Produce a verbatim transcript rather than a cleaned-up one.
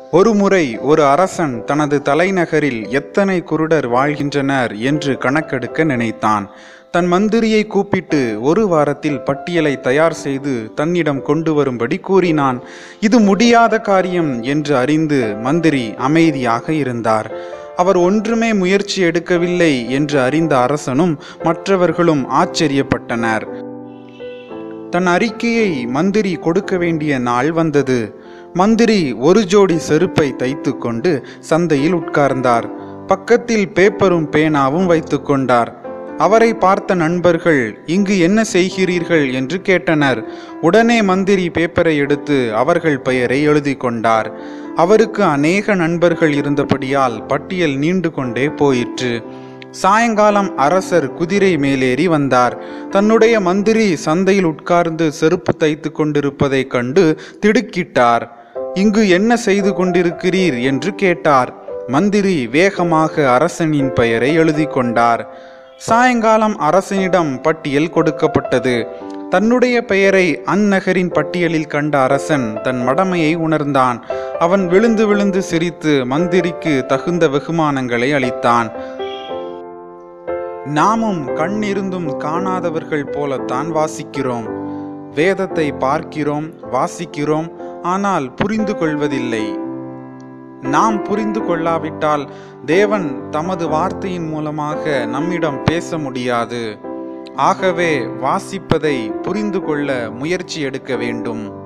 ஒருமுறை ஒரு அரசன் தனது தலைநகரில் எத்தனை குருடர் வாழ்கின்றனர் என்று கணக்கெடுக்க நினைத்தான். தன் மந்திரியை கூப்பிட்டு ஒரு வாரத்தில் பட்டியலை தயார் செய்து தன்னிடம் கொண்டு வரும்படி கூறினான். இது முடியாத காரியம் என்று அறிந்து மந்திரி அமைதியாக இருந்தார். அவர் ஒன்றுமே முயற்சி எடுக்கவில்லை என்று அறிந்த அரசனும் மற்றவர்களும் ஆச்சரியப்பட்டனர். தன் அறிக்கையை மந்திரி கொடுக்க வேண்டிய நாள் வந்தது. மந்திரி ஒரு ஜோடி செருப்பை தைத்து கொண்டு சந்தையில் உட்கார்ந்தார். பக்கத்தில் பேப்பரும் பேனாவும் வைத்து கொண்டார். அவரை பார்த்த நண்பர்கள், இங்கு என்ன செய்கிறீர்கள் என்று கேட்டனர். உடனே மந்திரி பேப்பரை எடுத்து அவர்கள் பெயரை எழுதி கொண்டார். அவருக்கு அநேக நண்பர்கள் இருந்தபடியால் பட்டியல் நீண்டு கொண்டே போயிற்று. சாயங்காலம் அரசர் குதிரை மேலேறி வந்தார். தன்னுடைய மந்திரி சந்தையில் உட்கார்ந்து செருப்பு தைத்து கொண்டிருப்பதை கண்டு திடுக்கிட்டார். இங்கு என்ன செய்து கொண்டிருக்கிறீர் என்று கேட்டார். மந்திரி வேகமாக அரசனின் பெயரை எழுதி கொண்டார். சாயங்காலம் அரசனிடம் பட்டியல் கொடுக்கப்பட்டது. தன்னுடைய பெயரை அந்நகரின் பட்டியலில் கண்ட அரசன் தன் மடமையை உணர்ந்தான். அவன் விழுந்து விழுந்து சிரித்து மந்திரிக்கு தகுந்த வெகுமானங்களை அளித்தான். நாமும் கண்ணிருந்தும் காணாதவர்கள் போலத்தான் வாசிக்கிறோம். வேதத்தை பார்க்கிறோம், வாசிக்கிறோம், ஆனால் புரிந்து கொள்வதில்லை. நாம் புரிந்து கொள்ளாவிட்டால் தேவன் தமது வார்த்தையின் மூலமாக நம்மிடம் பேச முடியாது. ஆகவே வாசிப்பதை புரிந்து கொள்ள முயற்சி எடுக்க வேண்டும்.